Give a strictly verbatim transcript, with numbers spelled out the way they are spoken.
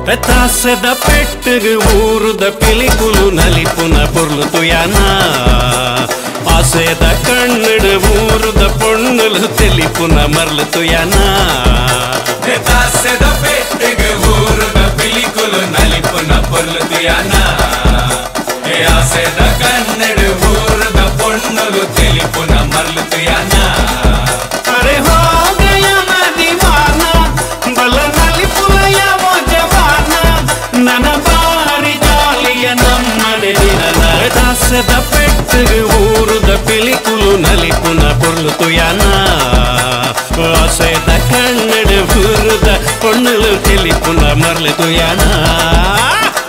ತಾಸದ ಪೆಟ್ಟಗೆ ಊರುದ ಪಿಲಿಕುಲು ನಲಿಪುನ ಪೊರ್ಲು ಯಾನ ಆಸೆದ ಕಣ್ಣಡು ಊರುದ ಪೊಣ್ಣಲು ತೆಲಿಪುನ ಮರ್ಲು ಯಾನ ತಾಸದ ಪೆಟ್ಟಗೆ ಊರುದ ಪಿಲಿಕುಲು ನಲಿಪುನ ಪೊರ್ಲು ಯಾನ ಆಸೆದ ಕಣ್ಣಡು ಊರುದ ಪೊಣ್ಣಲು ತೆಲಿಪುನ ಮರ್ಲು ಯಾನ ಅರೆ ಹೋ ಗಯಾ ನಾ ದೀವಾನ ಬಲ ನಲಿಪುನ ಯಾವೋ ಜವಾನ ನನ್ನ ಬಾರಿ ಜಾಲಿಯ ನಮ್ಮನೆ ದಿನ ತಾಸದ ಪೆಟ್ಟಗೆ ಊರುದ ಪಿಲಿಕುಲು ನಲಿಪುನ ಪೊರ್ಲು ಯಾನ ಆಸೆದ ಕಣ್ಣಡು ಊರುದ ಪೊಣ್ಣಲು ತೆಲಿಪುನ ಮರ್ಲು ಯಾನ